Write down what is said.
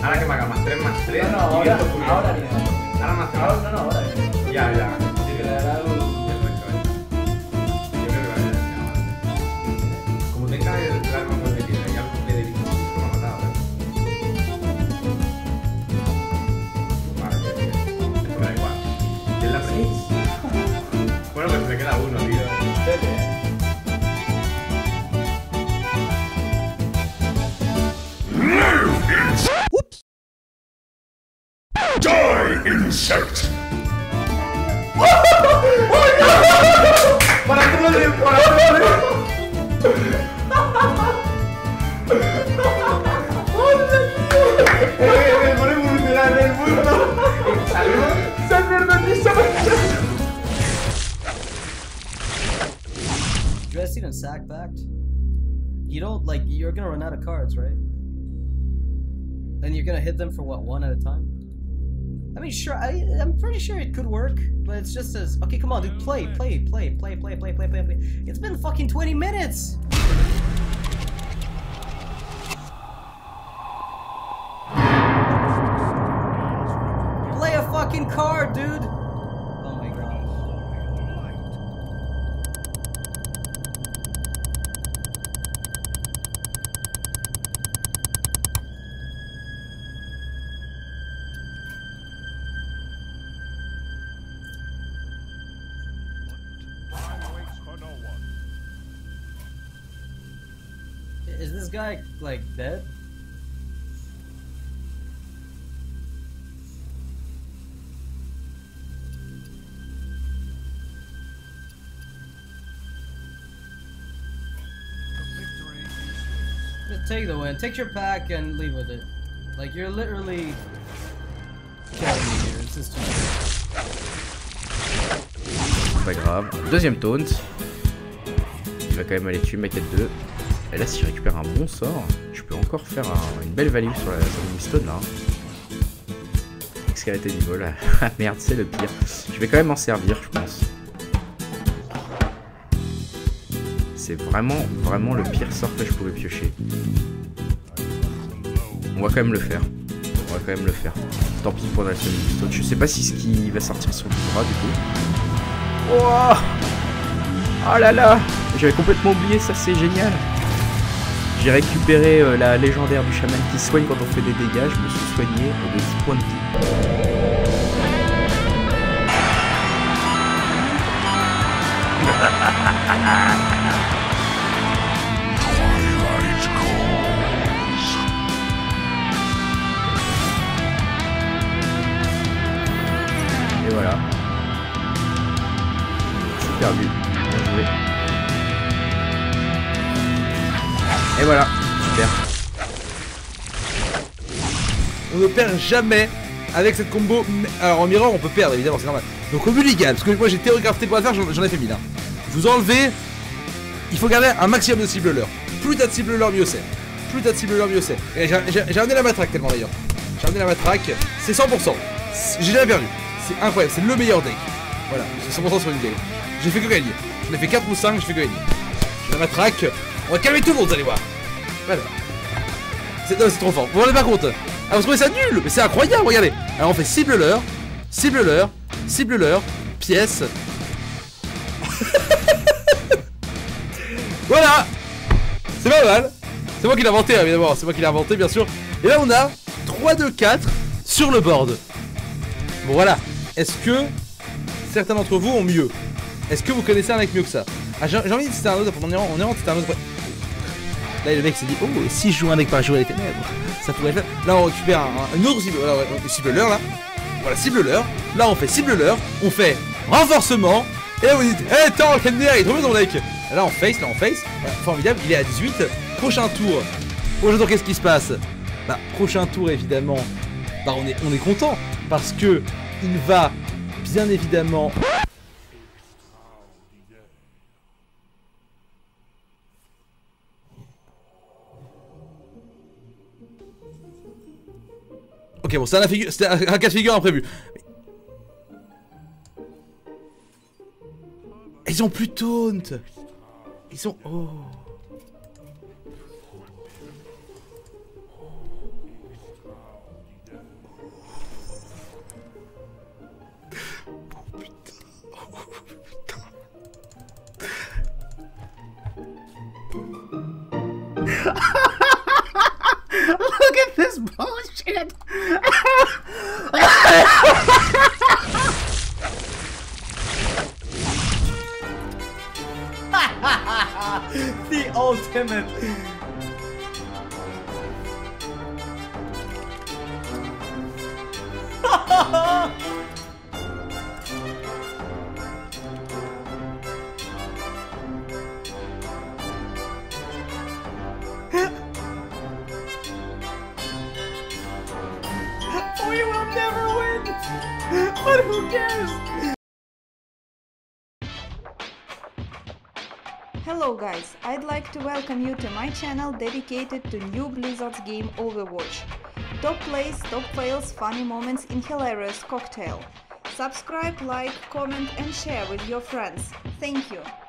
Ahora que me haga más 3 más 3. No, ahora ni Ahora más 3. ahora ni Ya. Tiene que dar un... Yo creo que va a tener que avanzar. Como tenga el arma muy de piedra y algo de vida, me ha matado, Vale, bien. Esto me da igual. ¿Quién la prende? Bueno, pues me queda uno, tío. Whoops! Die, insect! ¡Para todo el tiempo! ¡Para todo el ¡Me pone evolucionar el mundo! ¡Salud! ¡San Bernardino! You guys seen a sack packed? You don't, like, you're gonna run out of cards, right? Then you're gonna hit them for what, one at a time? I mean, sure, I'm pretty sure it could work, but it's just as... Okay, come on, dude, play. It's been fucking 20 minutes! Play a fucking card, dude! Oh my god. Is this guy, like, dead? Just take the win. Take your pack and leave with it. Like, you're literally killing me here. It's just too Pas grave. Deuxième taunt. Il va quand même aller tuer ma quête 2. Et là, si je récupère un bon sort, je peux encore faire une belle value sur la Mistone là. Dextérité du vol. Ah merde, c'est le pire. Je vais quand même m'en servir, je pense. C'est vraiment le pire sort que je pourrais piocher. On va quand même le faire. Tant pis pour la Mistone. Je sais pas si ce qui va sortir sur le bras du coup. Oh, oh là là, j'avais complètement oublié ça, c'est génial. J'ai récupéré la légendaire du chaman qui soigne quand on fait des dégâts. Je me suis soigné de 10 points de vie. Et voilà. C'est perdu. Bien joué. Et voilà, super. On ne perd jamais avec cette combo. Alors en mirror on peut perdre évidemment, c'est normal. Donc au mulligan, parce que moi j'ai théorégraphe pour la faire, j'en ai fait 1000 hein. Vous enlevez, il faut garder un maximum de cible leur. Plus t'as de cible leur, mieux c'est. Et j'ai ramené la matraque tellement d'ailleurs. J'ai ramené la matraque, c'est 100%. J'ai jamais perdu. C'est incroyable, c'est le meilleur deck. Voilà, c'est 100% sur une game. J'ai fait que gagner. J'en ai fait 4 ou 5, j'ai fait que gagner. J'ai la matraque. On va calmer tout le monde, vous allez voir. Voilà. C'est trop fort. Vous vous rendez pas compte? Ah, vous trouvez ça nul? Mais c'est incroyable, regardez. Alors on fait cible leur, pièce. Voilà. C'est pas mal. C'est moi qui l'ai inventé, évidemment. C'est moi qui l'ai inventé, bien sûr. Et là, on a 3, 2, 4 sur le board. Bon, voilà. Est-ce que certains d'entre vous ont mieux? Est-ce que vous connaissez un mec mieux que ça? Ah, j'ai envie de citer un autre. On est en c'était un autre. Là, le mec s'est dit, oh, si je joue un deck par jour à les ténèbres, ça pourrait faire. Là, on récupère un autre cible. Voilà, cible leur, là. Voilà, cible leur. Là, on fait cible leur. On fait renforcement. Et là, vous dites, hé, tant, Kenner, il est trop bien ton deck. Là, on face. Voilà, formidable. Il est à 18. Prochain tour, qu'est-ce qui se passe? Bah, prochain tour, évidemment. Bah, on est content. Parce que il va, bien évidemment. Ok, bon, c'était un cas de figure imprévu. Ils ont plus taunt. Ils ont... Oh. is bullshit. The ultimate. We will never win, but who cares? Hello guys, I'd like to welcome you to my channel dedicated to new Blizzard's game Overwatch. Top plays, top fails, funny moments in hilarious cocktail. Subscribe, like, comment and share with your friends. Thank you!